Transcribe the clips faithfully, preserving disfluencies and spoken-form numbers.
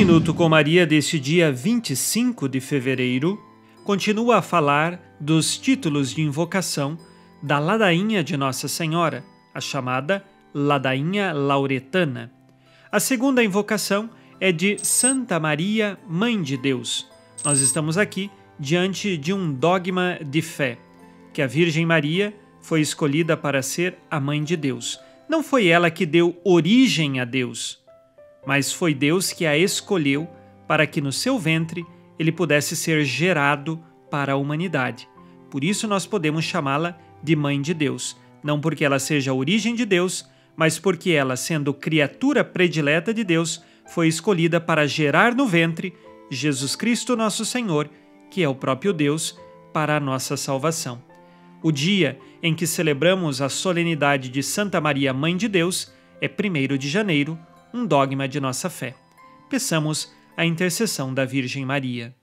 Minuto com Maria deste dia vinte e cinco de fevereiro continua a falar dos títulos de invocação da ladainha de Nossa Senhora, a chamada ladainha lauretana. A segunda invocação é de Santa Maria, Mãe de Deus. Nós estamos aqui diante de um dogma de fé, que a Virgem Maria foi escolhida para ser a Mãe de Deus. Não foi ela que deu origem a Deus, mas foi Deus que a escolheu para que no seu ventre ele pudesse ser gerado para a humanidade. Por isso nós podemos chamá-la de Mãe de Deus, não porque ela seja a origem de Deus, mas porque ela, sendo criatura predileta de Deus, foi escolhida para gerar no ventre Jesus Cristo nosso Senhor, que é o próprio Deus, para a nossa salvação. O dia em que celebramos a solenidade de Santa Maria, Mãe de Deus, é primeiro de janeiro, um dogma de nossa fé. Peçamos a intercessão da Virgem Maria.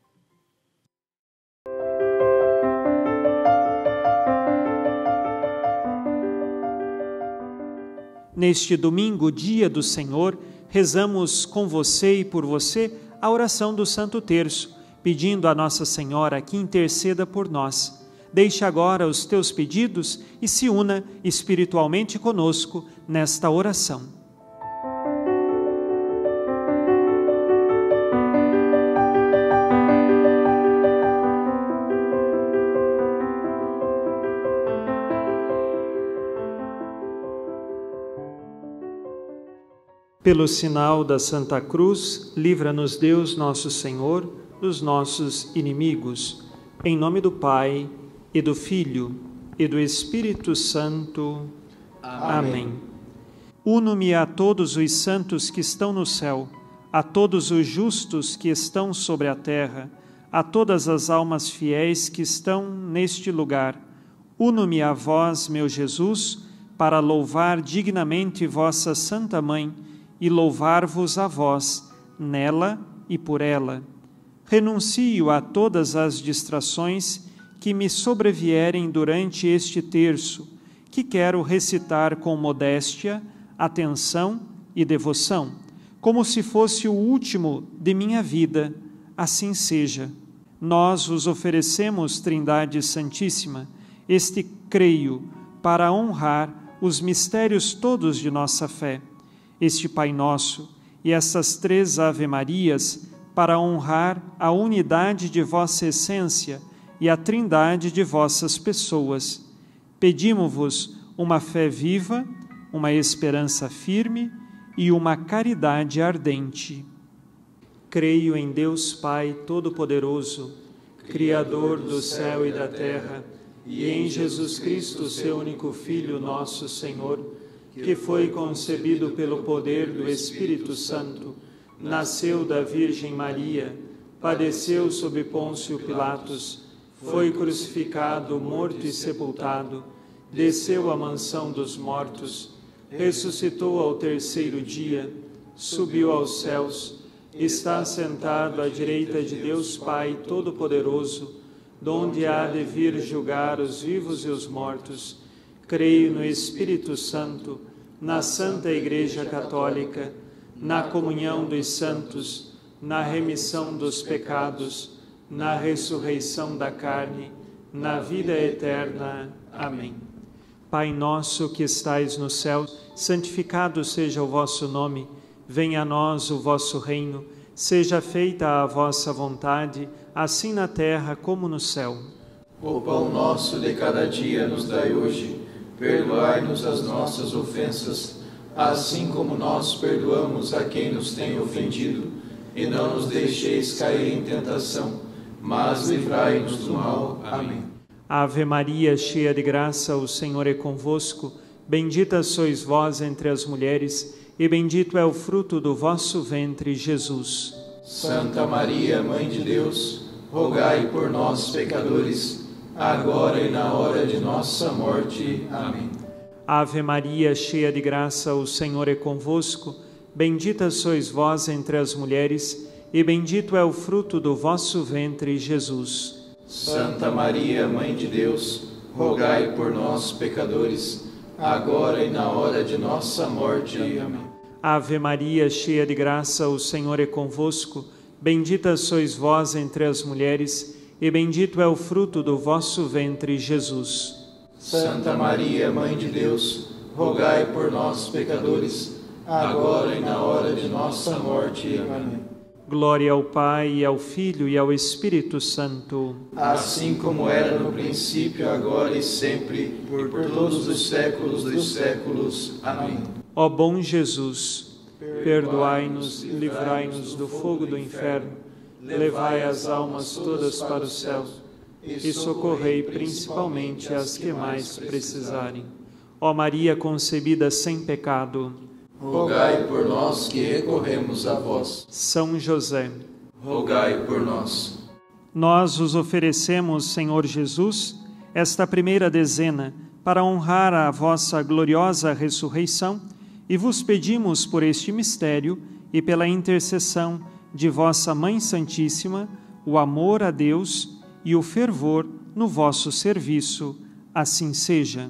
Neste domingo, dia do Senhor, rezamos com você e por você a oração do Santo Terço, pedindo a Nossa Senhora que interceda por nós. Deixe agora os teus pedidos e se una espiritualmente conosco nesta oração. Pelo sinal da Santa Cruz, livra-nos Deus nosso Senhor dos nossos inimigos. Em nome do Pai, e do Filho, e do Espírito Santo. Amém. Amém. Uno-me a todos os santos que estão no céu, a todos os justos que estão sobre a terra, a todas as almas fiéis que estão neste lugar. Uno-me a vós, meu Jesus, para louvar dignamente vossa Santa Mãe, e louvar-vos a vós, nela e por ela. Renuncio a todas as distrações que me sobrevierem durante este terço, que quero recitar com modéstia, atenção e devoção, como se fosse o último de minha vida. Assim seja. Nós vos oferecemos, Trindade Santíssima, este creio para honrar os mistérios todos de nossa fé, este Pai Nosso e essas três Ave-Marias para honrar a unidade de vossa essência e a trindade de vossas pessoas. Pedimo-vos uma fé viva, uma esperança firme e uma caridade ardente. Creio em Deus Pai Todo-Poderoso, Criador do céu e da terra, e em Jesus Cristo, seu único Filho, nosso Senhor, que foi concebido pelo poder do Espírito Santo, nasceu da Virgem Maria, padeceu sob Pôncio Pilatos, foi crucificado, morto e sepultado, desceu à mansão dos mortos, ressuscitou ao terceiro dia, subiu aos céus, está sentado à direita de Deus Pai Todo-Poderoso, donde há de vir julgar os vivos e os mortos. Creio no Espírito Santo, na Santa Igreja Católica, na comunhão dos santos, na remissão dos pecados, na ressurreição da carne, na vida eterna. Amém. Pai nosso que estais no céu, santificado seja o vosso nome. Venha a nós o vosso reino. Seja feita a vossa vontade, assim na terra como no céu. O pão nosso de cada dia nos dai hoje. Perdoai-nos as nossas ofensas, assim como nós perdoamos a quem nos tem ofendido. E não nos deixeis cair em tentação, mas livrai-nos do mal. Amém. Ave Maria, cheia de graça, o Senhor é convosco. Bendita sois vós entre as mulheres, e bendito é o fruto do vosso ventre, Jesus. Santa Maria, Mãe de Deus, rogai por nós, pecadores, agora e na hora de nossa morte. Amém. Ave Maria, cheia de graça, o Senhor é convosco. Bendita sois vós entre as mulheres, e bendito é o fruto do vosso ventre, Jesus. Santa Maria, Mãe de Deus, rogai por nós, pecadores, agora e na hora de nossa morte. Amém. Ave Maria, cheia de graça, o Senhor é convosco. Bendita sois vós entre as mulheres, e bendito é o fruto do vosso ventre, Jesus. Santa Maria, Mãe de Deus, rogai por nós, pecadores, agora e na hora de nossa morte. Amém. Glória ao Pai, e ao Filho, e ao Espírito Santo. Assim como era no princípio, agora e sempre, por todos os séculos dos séculos. Amém. Ó bom Jesus, perdoai-nos e livrai-nos do fogo do inferno, levai as almas todas para o céu e socorrei principalmente as que mais precisarem. Ó Maria concebida sem pecado, rogai por nós que recorremos a vós. São José, rogai por nós. Nós os oferecemos, Senhor Jesus, esta primeira dezena para honrar a vossa gloriosa ressurreição e vos pedimos por este mistério e pela intercessão de vossa Mãe Santíssima o amor a Deus e o fervor no vosso serviço. Assim seja.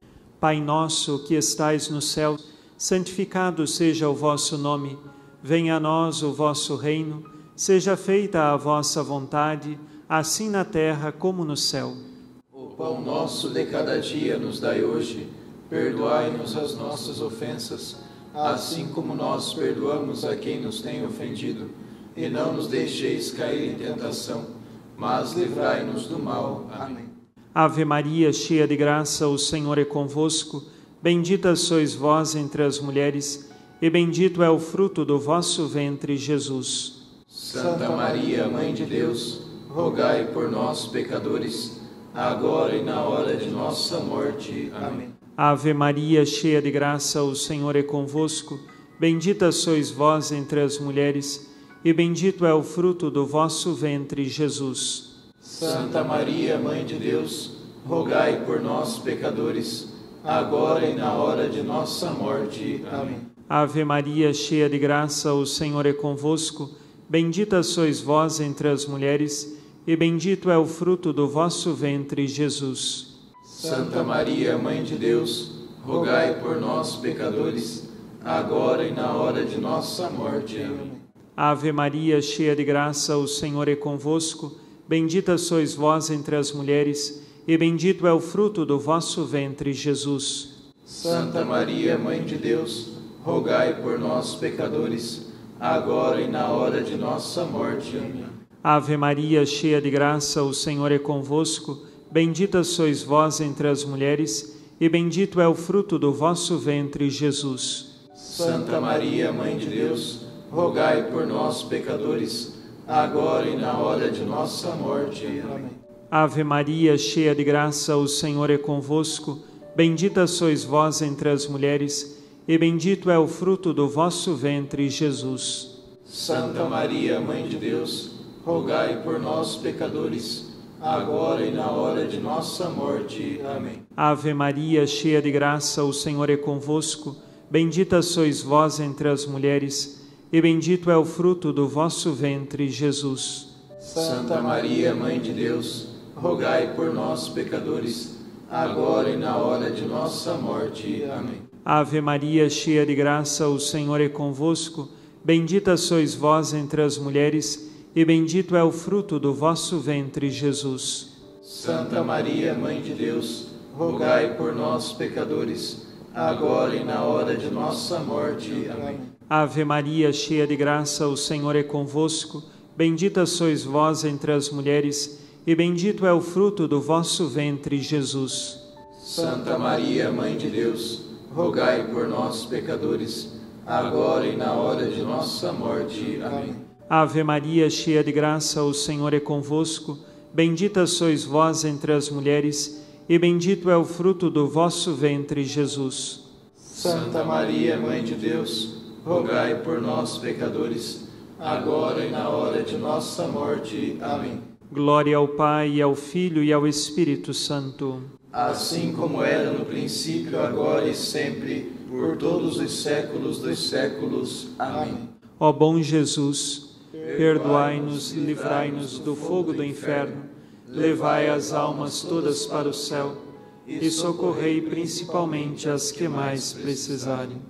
Pai nosso que estais no céu, santificado seja o vosso nome. Venha a nós o vosso reino. Seja feita a vossa vontade, assim na terra como no céu. O pão nosso de cada dia nos dai hoje. Perdoai-nos as nossas ofensas, assim como nós perdoamos a quem nos tem ofendido. E não nos deixeis cair em tentação, mas livrai-nos do mal. Amém. Ave Maria, cheia de graça, o Senhor é convosco. Bendita sois vós entre as mulheres, e bendito é o fruto do vosso ventre, Jesus. Santa Maria, Mãe de Deus, rogai por nós, pecadores, agora e na hora de nossa morte. Amém. Ave Maria, cheia de graça, o Senhor é convosco. Bendita sois vós entre as mulheres, e bendito é o fruto do vosso ventre, Jesus. Santa Maria, Mãe de Deus, rogai por nós, pecadores, agora e na hora de nossa morte. Amém. Ave Maria, cheia de graça, o Senhor é convosco. Bendita sois vós entre as mulheres, e bendito é o fruto do vosso ventre, Jesus. Santa Maria, Mãe de Deus, rogai por nós, pecadores, agora e na hora de nossa morte. Amém. Ave Maria, cheia de graça, o Senhor é convosco. Bendita sois vós entre as mulheres, e bendito é o fruto do vosso ventre, Jesus. Santa Maria, Mãe de Deus, rogai por nós, pecadores, agora e na hora de nossa morte. Amém. Ave Maria, cheia de graça, o Senhor é convosco. Bendita sois vós entre as mulheres, e bendito é o fruto do vosso ventre, Jesus. Santa Maria, Mãe de Deus, rogai por nós, pecadores, agora e na hora de nossa morte. Amém. Ave Maria, cheia de graça, o Senhor é convosco. Bendita sois vós entre as mulheres, e bendito é o fruto do vosso ventre, Jesus. Santa Maria, Mãe de Deus, rogai por nós, pecadores, agora e na hora de nossa morte. Amém. Ave Maria, cheia de graça, o Senhor é convosco. Bendita sois vós entre as mulheres, e bendito é o fruto do vosso ventre, Jesus. Santa Maria, Mãe de Deus, rogai por nós, pecadores, agora e na hora de nossa morte. Amém. Ave Maria, cheia de graça, o Senhor é convosco. Bendita sois vós entre as mulheres, e bendito é o fruto do vosso ventre, Jesus. Santa Maria, Mãe de Deus, rogai por nós, pecadores, agora e na hora de nossa morte. Amém. Ave Maria, cheia de graça, o Senhor é convosco. Bendita sois vós entre as mulheres, e bendito é o fruto do vosso ventre, Jesus. Santa Maria, Mãe de Deus, rogai por nós, pecadores, agora e na hora de nossa morte. Amém. Ave Maria, cheia de graça, o Senhor é convosco. Bendita sois vós entre as mulheres, e bendito é o fruto do vosso ventre, Jesus. Santa Maria, Mãe de Deus, rogai por nós, pecadores, agora e na hora de nossa morte. Amém. Glória ao Pai, e ao Filho, e ao Espírito Santo. Assim como era no princípio, agora e sempre, por todos os séculos dos séculos. Amém. Ó bom Jesus, perdoai-nos e livrai-nos do fogo do inferno, levai as almas todas para o céu e socorrei principalmente as que mais precisarem.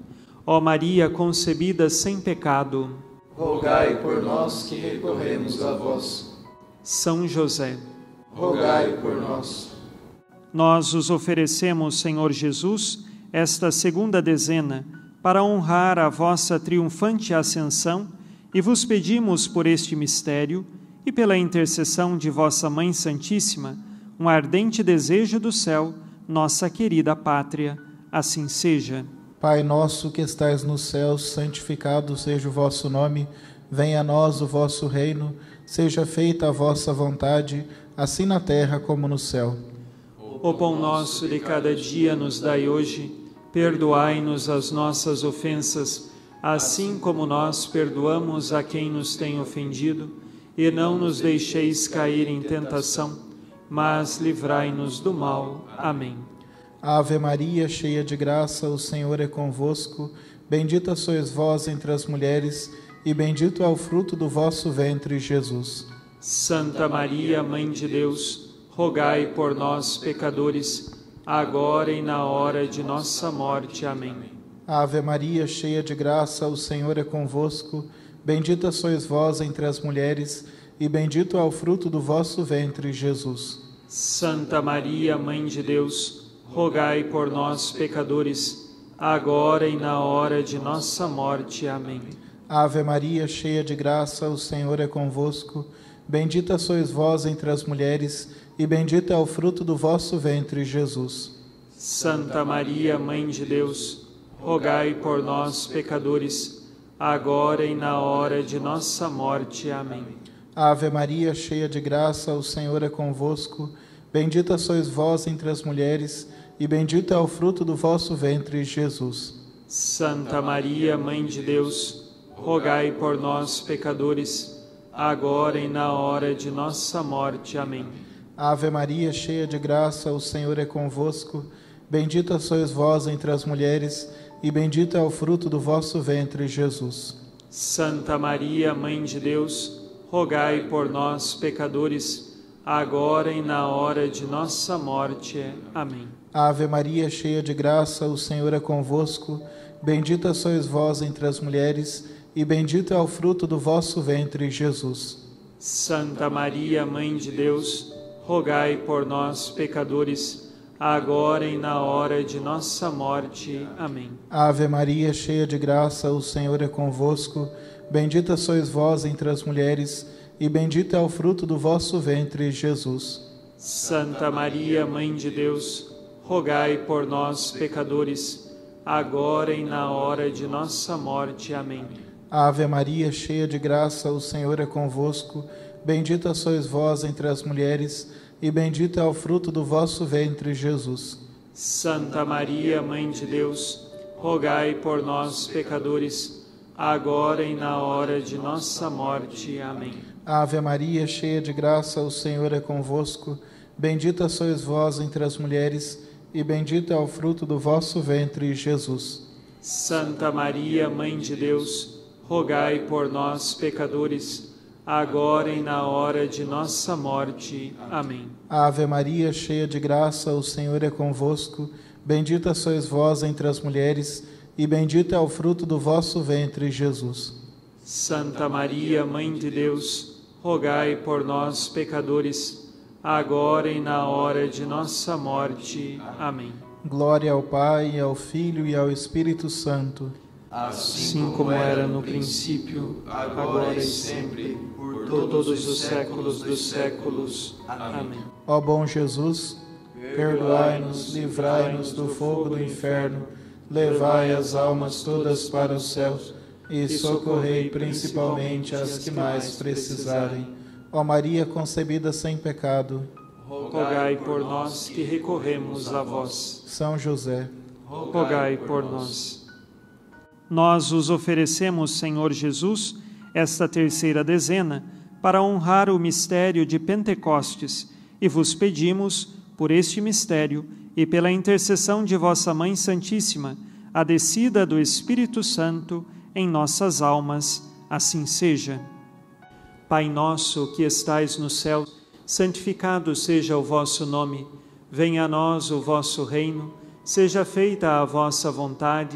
Ó Maria concebida sem pecado, rogai por nós que recorremos a vós. São José, rogai por nós. Nós os oferecemos, Senhor Jesus, esta segunda dezena, para honrar a vossa triunfante ascensão, e vos pedimos por este mistério, e pela intercessão de vossa Mãe Santíssima, um ardente desejo do céu, nossa querida pátria. Assim seja. Pai nosso que estais nos céus, santificado seja o vosso nome, venha a nós o vosso reino, seja feita a vossa vontade, assim na terra como no céu. O pão nosso de cada dia nos dai hoje, perdoai-nos as nossas ofensas, assim como nós perdoamos a quem nos tem ofendido, e não nos deixeis cair em tentação, mas livrai-nos do mal. Amém. Ave Maria, cheia de graça, o Senhor é convosco, bendita sois vós entre as mulheres, e bendito é o fruto do vosso ventre, Jesus. Santa Maria, Mãe de Deus, rogai por nós, pecadores, agora e na hora de nossa morte. Amém. Ave Maria, cheia de graça, o Senhor é convosco, bendita sois vós entre as mulheres, e bendito é o fruto do vosso ventre, Jesus. Santa Maria, Mãe de Deus, rogai por nós, pecadores, agora e na hora de nossa morte. Amém. Ave Maria, cheia de graça, o Senhor é convosco, bendita sois vós entre as mulheres, e bendito é o fruto do vosso ventre, Jesus. Santa Maria, Mãe de Deus, rogai por nós, pecadores, agora e na hora de nossa morte. Amém. Ave Maria, cheia de graça, o Senhor é convosco, bendita sois vós entre as mulheres, e bendito é o fruto do vosso ventre, Jesus. Santa Maria, Mãe de Deus, rogai por nós, pecadores, agora e na hora de nossa morte. Amém. Ave Maria, cheia de graça, o Senhor é convosco, bendita sois vós entre as mulheres, e bendito é o fruto do vosso ventre, Jesus. Santa Maria, Mãe de Deus, rogai por nós, pecadores, agora e na hora de nossa morte. Amém. Ave Maria, cheia de graça, o Senhor é convosco, bendita sois vós entre as mulheres, e bendito é o fruto do vosso ventre, Jesus. Santa Maria, Mãe de Deus, rogai por nós, pecadores, agora e na hora de nossa morte. Amém. Ave Maria, cheia de graça, o Senhor é convosco, bendita sois vós entre as mulheres, e bendito é o fruto do vosso ventre, Jesus. Santa Maria, Mãe de Deus, rogai por nós, pecadores, agora e na hora de nossa morte. Amém. Ave Maria, cheia de graça, o Senhor é convosco, bendita sois vós entre as mulheres, e bendito é o fruto do vosso ventre, Jesus. Santa Maria, Mãe de Deus, rogai por nós, pecadores, agora e na hora de nossa morte. Amém. Ave Maria, cheia de graça, o Senhor é convosco, bendita sois vós entre as mulheres, e bendito é o fruto do vosso ventre, Jesus. Santa Maria, Mãe de Deus, rogai por nós, pecadores, agora e na hora de nossa morte. Amém. Ave Maria, cheia de graça, o Senhor é convosco, bendita sois vós entre as mulheres, e bendito é o fruto do vosso ventre, Jesus. Santa Maria, Mãe de Deus, rogai por nós, pecadores, agora e na hora de nossa morte. Amém. Glória ao Pai, ao Filho e ao Espírito Santo, assim como era no princípio, agora e sempre, por todos os séculos dos séculos. Amém. Ó bom Jesus, perdoai-nos, livrai-nos do fogo do inferno, levai as almas todas para os céus e socorrei principalmente as que mais precisarem. Ó Maria concebida sem pecado, rogai por nós que recorremos a vós. São José, rogai por nós. Nós os oferecemos, Senhor Jesus, esta terceira dezena, para honrar o mistério de Pentecostes, e vos pedimos, por este mistério e pela intercessão de vossa Mãe Santíssima, a descida do Espírito Santo em nossas almas. Assim seja. Pai nosso que estais no céu, santificado seja o vosso nome. Venha a nós o vosso reino. Seja feita a vossa vontade,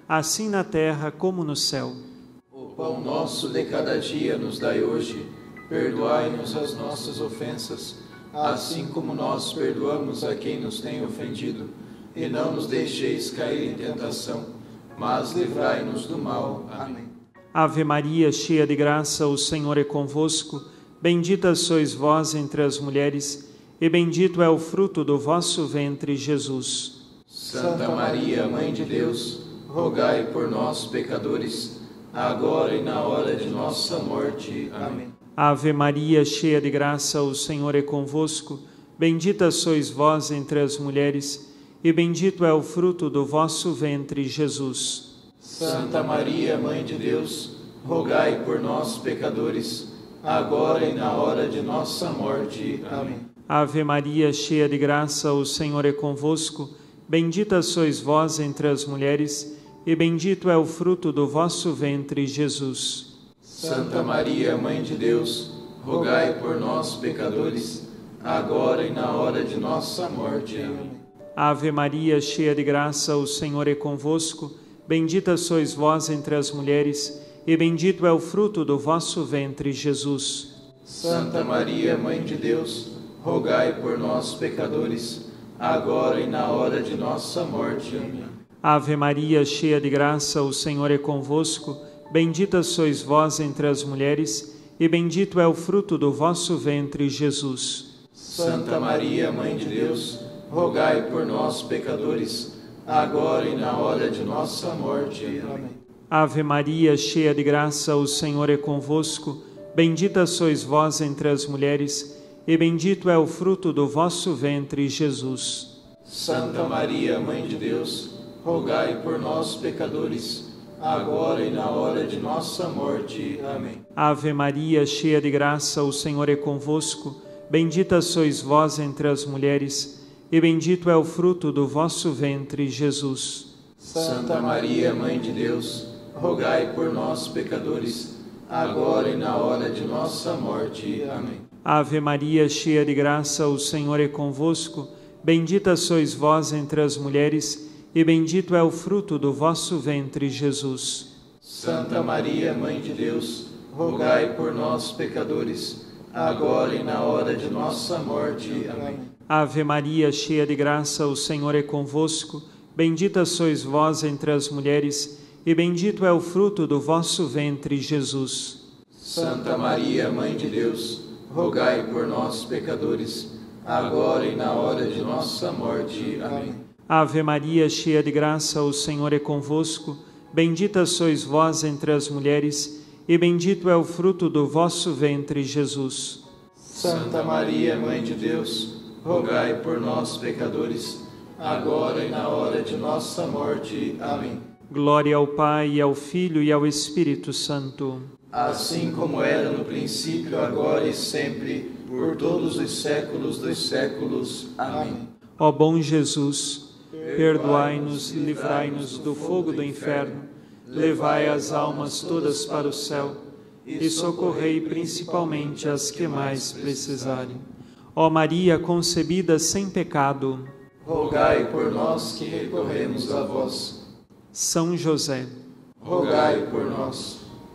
assim na terra como no céu. O pão nosso de cada dia nos dai hoje, perdoai-nos as nossas ofensas, assim como nós perdoamos a quem nos tem ofendido, e não nos deixeis cair em tentação, mas livrai-nos do mal. Amém. Ave Maria, cheia de graça, o Senhor é convosco. Bendita sois vós entre as mulheres, e bendito é o fruto do vosso ventre, Jesus. Santa Maria, Mãe de Deus, rogai por nós, pecadores, agora e na hora de nossa morte. Amém. Ave Maria, cheia de graça, o Senhor é convosco. Bendita sois vós entre as mulheres, e bendito é o fruto do vosso ventre, Jesus. Santa Maria, Mãe de Deus, rogai por nós, pecadores, agora e na hora de nossa morte. Amém. Ave Maria, cheia de graça, o Senhor é convosco. Bendita sois vós entre as mulheres, e bendito é o fruto do vosso ventre, Jesus. Santa Maria, Mãe de Deus, rogai por nós, pecadores, agora e na hora de nossa morte. Amém. Ave Maria, cheia de graça, o Senhor é convosco. Bendita sois vós entre as mulheres, e bendito é o fruto do vosso ventre, Jesus. Santa Maria, Mãe de Deus, rogai por nós, pecadores, agora e na hora de nossa morte. Amém. Ave Maria, cheia de graça, o Senhor é convosco. Bendita sois vós entre as mulheres, e bendito é o fruto do vosso ventre, Jesus. Santa Maria, Mãe de Deus, rogai por nós, pecadores, agora e na hora de nossa morte. Amém. Ave Maria, cheia de graça, o Senhor é convosco. Bendita sois vós entre as mulheres, e bendito é o fruto do vosso ventre, Jesus. Santa Maria, Mãe de Deus, rogai por nós, pecadores, agora e na hora de nossa morte. Amém. Ave Maria, cheia de graça, o Senhor é convosco. Bendita sois vós entre as mulheres, e bendito é o fruto do vosso ventre, Jesus. Santa Maria, Mãe de Deus, rogai por nós, pecadores, agora e na hora de nossa morte. Amém. Ave Maria, cheia de graça, o Senhor é convosco. Bendita sois vós entre as mulheres, e bendito é o fruto do vosso ventre, Jesus. Santa Maria, Mãe de Deus, rogai por nós, pecadores, agora e na hora de nossa morte. Amém. Ave Maria, cheia de graça, o Senhor é convosco. Bendita sois vós entre as mulheres, e bendito é o fruto do vosso ventre, Jesus. Santa Maria, Mãe de Deus, rogai por nós, pecadores, agora e na hora de nossa morte. Amém. Ave Maria, cheia de graça, o Senhor é convosco. Bendita sois vós entre as mulheres, e bendito é o fruto do vosso ventre, Jesus. Santa Maria, Mãe de Deus, rogai por nós, pecadores, agora e na hora de nossa morte. Amém. Glória ao Pai, e ao Filho e ao Espírito Santo. Assim como era no princípio, agora e sempre, por todos os séculos dos séculos. Amém. Ó bom Jesus, perdoai-nos, livrai-nos do fogo do inferno, levai as almas todas para o céu e socorrei principalmente as que mais precisarem. Ó Maria concebida sem pecado, rogai por nós que recorremos a vós. São José, rogai por nós.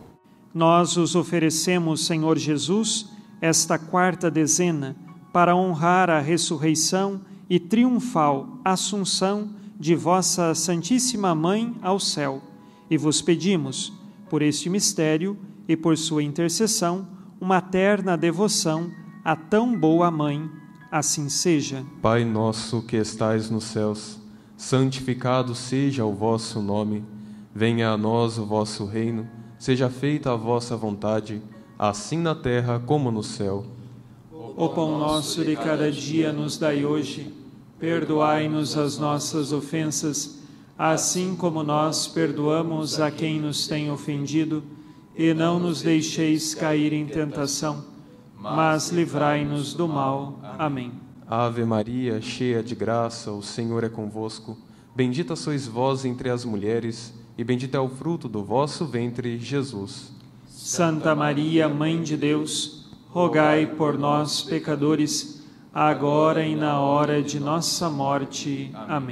Nós os oferecemos, Senhor Jesus, esta quarta dezena, para honrar a ressurreição e triunfal assunção de vossa Santíssima Mãe ao céu. E vos pedimos, por este mistério e por sua intercessão, uma terna devoção a tão boa Mãe. Assim seja. Pai nosso que estais nos céus, santificado seja o vosso nome. Venha a nós o vosso reino. Seja feita a vossa vontade, assim na terra como no céu. O pão nosso de cada dia nos dai hoje. Perdoai-nos as nossas ofensas, assim como nós perdoamos a quem nos tem ofendido. E não nos deixeis cair em tentação, mas livrai-nos do mal. Amém. Ave Maria, cheia de graça, o Senhor é convosco. Bendita sois vós entre as mulheres, e bendito é o fruto do vosso ventre, Jesus. Santa Maria, Mãe de Deus, rogai por nós, pecadores, agora e na hora de nossa morte. Amém.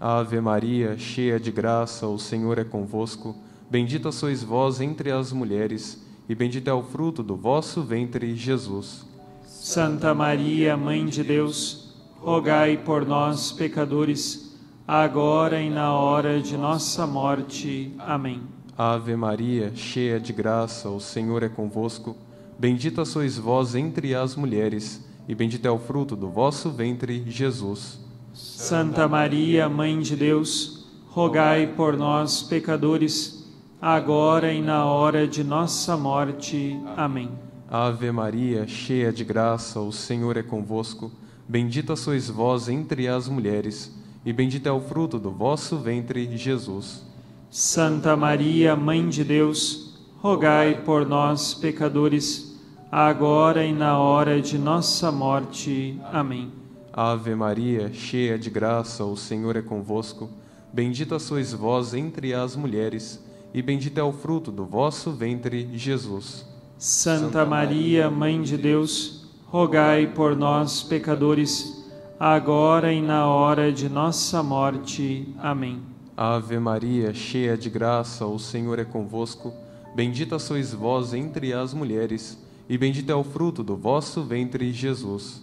Ave Maria, cheia de graça, o Senhor é convosco. Bendita sois vós entre as mulheres, e bendito é o fruto do vosso ventre, Jesus. Santa Maria, Mãe de Deus, rogai por nós, pecadores, agora e na hora de nossa morte. Amém. Ave Maria, cheia de graça, o Senhor é convosco. Bendita sois vós entre as mulheres, e bendito é o fruto do vosso ventre, Jesus. Santa Maria, Mãe de Deus, rogai por nós, pecadores, agora e na hora de nossa morte. Amém. Ave Maria, cheia de graça, o Senhor é convosco. Bendita sois vós entre as mulheres, e bendito é o fruto do vosso ventre, Jesus. Santa Maria, Mãe de Deus, rogai por nós, pecadores, agora e na hora de nossa morte. Amém. Ave Maria, cheia de graça, o Senhor é convosco. Bendita sois vós entre as mulheres, e bendito é o fruto do vosso ventre, Jesus. Santa Maria, Mãe de Deus, rogai por nós, pecadores, agora e na hora de nossa morte. Amém. Ave Maria, cheia de graça, o Senhor é convosco. Bendita sois vós entre as mulheres, e bendito é o fruto do vosso ventre, Jesus.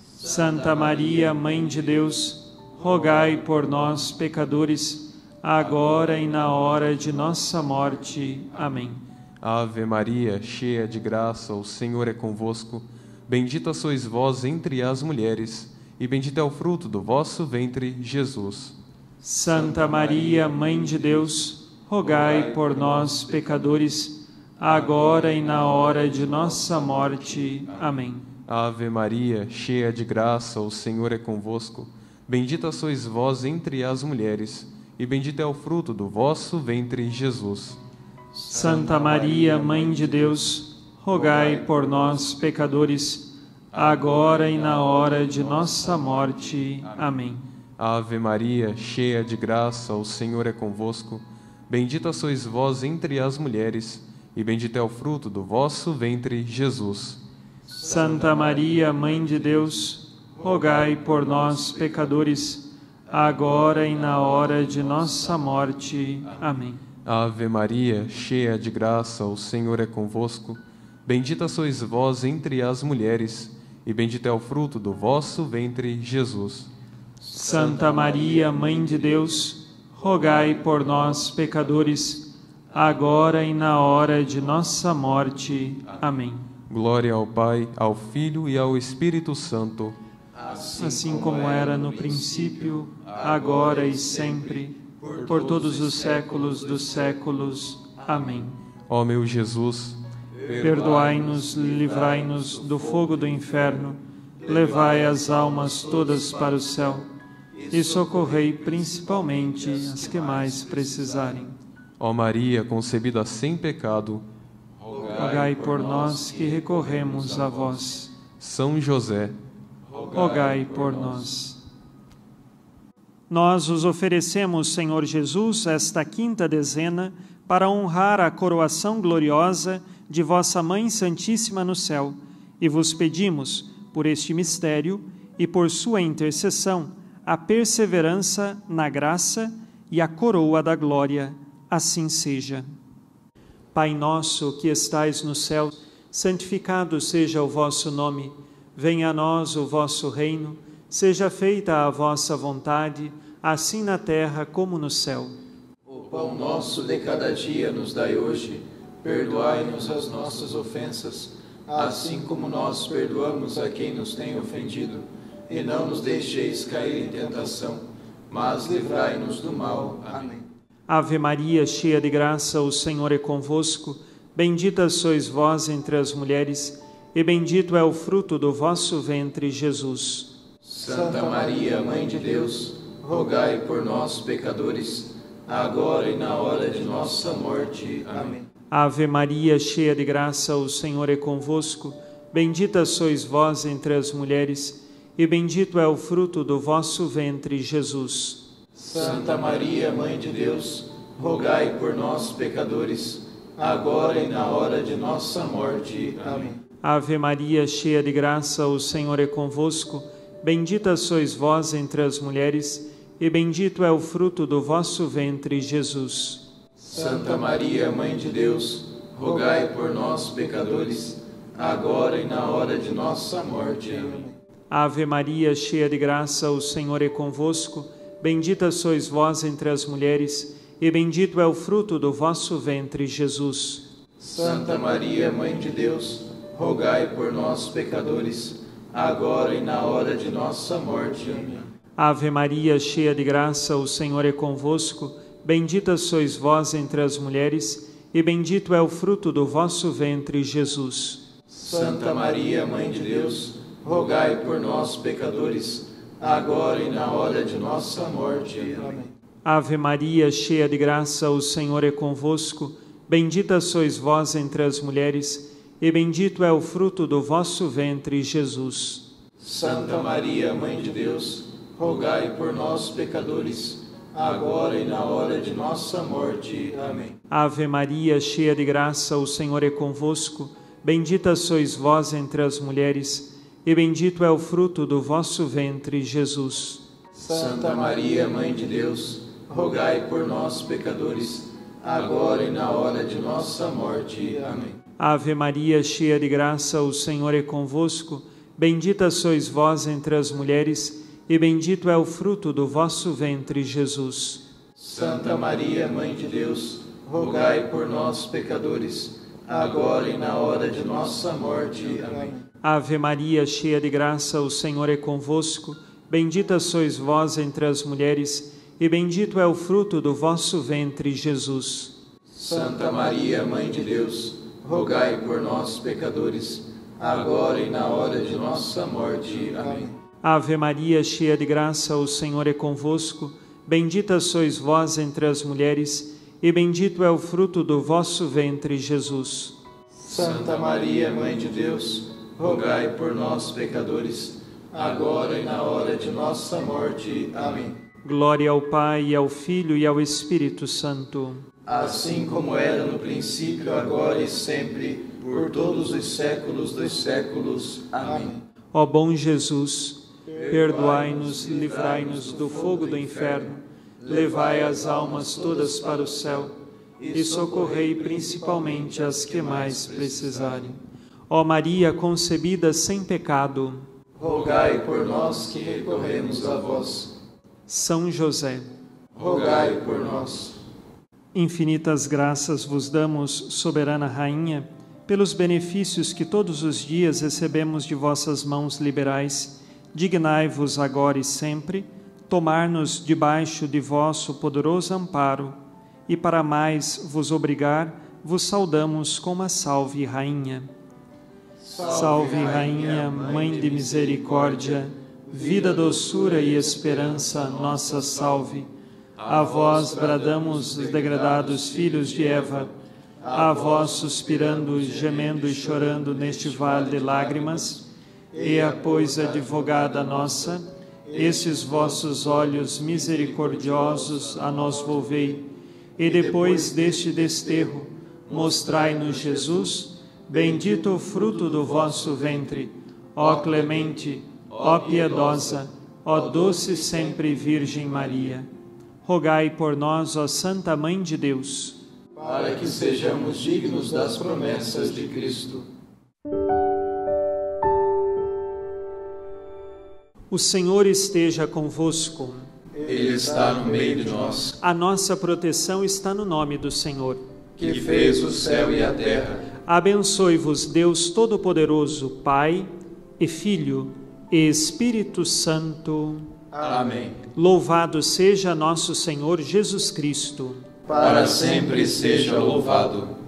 Santa Maria, Mãe de Deus, rogai por nós, pecadores, agora e na hora de nossa morte. Amém. Ave Maria, cheia de graça, o Senhor é convosco. Bendita sois vós entre as mulheres, e bendito é o fruto do vosso ventre, Jesus. Santa Maria, Mãe de Deus, rogai por nós, pecadores, agora e na hora de nossa morte. Amém. Ave Maria, cheia de graça, o Senhor é convosco. Bendita sois vós entre as mulheres, e bendito é o fruto do vosso ventre, Jesus. Santa Maria, Mãe de Deus, rogai por nós, pecadores, agora e na hora de nossa morte. Amém. Ave Maria, cheia de graça, o Senhor é convosco. Bendita sois vós entre as mulheres, e bendito é o fruto do vosso ventre, Jesus. Santa Maria, Mãe de Deus, rogai por nós, pecadores, agora e na hora de nossa morte. Amém. Ave Maria, cheia de graça, o Senhor é convosco. Bendita sois vós entre as mulheres, e bendito é o fruto do vosso ventre, Jesus. Santa Maria, Mãe de Deus, rogai por nós, pecadores, agora e na hora de nossa morte. Amém. Glória ao Pai, ao Filho e ao Espírito Santo. Assim como era no princípio, agora e sempre, por todos os séculos dos séculos. Amém. Ó meu Jesus, perdoai-nos, livrai-nos do fogo do inferno, levai as almas todas para o céu e socorrei principalmente as que mais precisarem. Ó Maria, concebida sem pecado, rogai por nós que recorremos a vós. São José, rogai por nós. Nós os oferecemos, Senhor Jesus, esta quinta dezena, para honrar a coroação gloriosa de vossa Mãe Santíssima no céu, e vos pedimos, por este mistério e por sua intercessão, a perseverança na graça e a coroa da glória. Assim seja. Pai nosso que estais no céu, santificado seja o vosso nome. Venha a nós o vosso reino. Seja feita a vossa vontade, assim na terra como no céu. O pão nosso de cada dia nos dai hoje. Perdoai-nos as nossas ofensas, assim como nós perdoamos a quem nos tem ofendido. E não nos deixeis cair em tentação, mas livrai-nos do mal. Amém. Ave Maria, cheia de graça, o Senhor é convosco. Bendita sois vós entre as mulheres, e bendito é o fruto do vosso ventre, Jesus. Santa Maria, Mãe de Deus, rogai por nós, pecadores, agora e na hora de nossa morte. Amém. Ave Maria, cheia de graça, o Senhor é convosco. Bendita sois vós entre as mulheres, e bendito é o fruto do vosso ventre, Jesus. Santa Maria, Mãe de Deus, rogai por nós, pecadores, agora e na hora de nossa morte. Amém. Ave Maria, cheia de graça, o Senhor é convosco. Bendita sois vós entre as mulheres, e bendito é o fruto do vosso ventre, Jesus. Santa Maria, Mãe de Deus, rogai por nós, pecadores, agora e na hora de nossa morte. Amém. Ave Maria, cheia de graça, o Senhor é convosco. Bendita sois vós entre as mulheres, e bendito é o fruto do vosso ventre, Jesus. Santa Maria, Mãe de Deus, rogai por nós, pecadores, agora e na hora de nossa morte. Amém. Ave Maria, cheia de graça, o Senhor é convosco. Bendita sois vós entre as mulheres, e bendito é o fruto do vosso ventre, Jesus. Santa Maria, Mãe de Deus, rogai por nós, pecadores, agora e na hora de nossa morte. Amém. Ave Maria, cheia de graça, o Senhor é convosco. Bendita sois vós entre as mulheres, e bendito é o fruto do vosso ventre, Jesus. Santa Maria, Mãe de Deus, rogai por nós, pecadores, agora e na hora de nossa morte. Amém. Ave Maria, cheia de graça, o Senhor é convosco. Bendita sois vós entre as mulheres, e bendito é o fruto do vosso ventre, Jesus. Santa Maria, Mãe de Deus, rogai por nós, pecadores, agora e na hora de nossa morte. Amém. Ave Maria, cheia de graça, o Senhor é convosco. Bendita sois vós entre as mulheres, e bendito é o fruto do vosso ventre, Jesus. Santa Maria, Mãe de Deus, rogai por nós, pecadores, agora e na hora de nossa morte. Amém. Ave Maria, cheia de graça, o Senhor é convosco. Bendita sois vós entre as mulheres, e bendito é o fruto do vosso ventre, Jesus. Santa Maria, Mãe de Deus, rogai por nós, pecadores, agora e na hora de nossa morte. Amém. Ave Maria, cheia de graça, o Senhor é convosco. Bendita sois vós entre as mulheres, e bendito é o fruto do vosso ventre, Jesus. Santa Maria, Mãe de Deus, rogai por nós, pecadores, agora e na hora de nossa morte. Amém. Glória ao Pai, e ao Filho e ao Espírito Santo. Assim como era no princípio, agora e sempre, por todos os séculos dos séculos. Amém. Ó bom Jesus, perdoai-nos, livrai-nos do fogo do inferno, levai as almas todas para o céu e socorrei principalmente as que mais precisarem. Ó Maria concebida sem pecado, rogai por nós que recorremos a vós. São José, rogai por nós. Infinitas graças vos damos, soberana Rainha, pelos benefícios que todos os dias recebemos de vossas mãos liberais. Dignai-vos agora e sempre tomar-nos debaixo de vosso poderoso amparo, e para mais vos obrigar, vos saudamos com uma salve, Rainha. Salve, salve Rainha, Mãe de misericórdia, vida, doçura e esperança, nossa salve. A vós bradamos os degradados filhos de Eva, a vós suspirando, gemendo e chorando neste vale de lágrimas. Ea, pois, advogada nossa, esses vossos olhos misericordiosos a nós volvei, e depois deste desterro, mostrai-nos Jesus, bendito o fruto do vosso ventre. Ó clemente, ó piedosa, ó doce sempre Virgem Maria. Rogai por nós, ó Santa Mãe de Deus, para que sejamos dignos das promessas de Cristo. O Senhor esteja convosco. Ele está no meio de nós. A nossa proteção está no nome do Senhor, que fez o céu e a terra. Abençoe-vos Deus Todo-Poderoso, Pai e Filho e Espírito Santo. Amém. Louvado seja nosso Senhor Jesus Cristo. Para sempre seja louvado.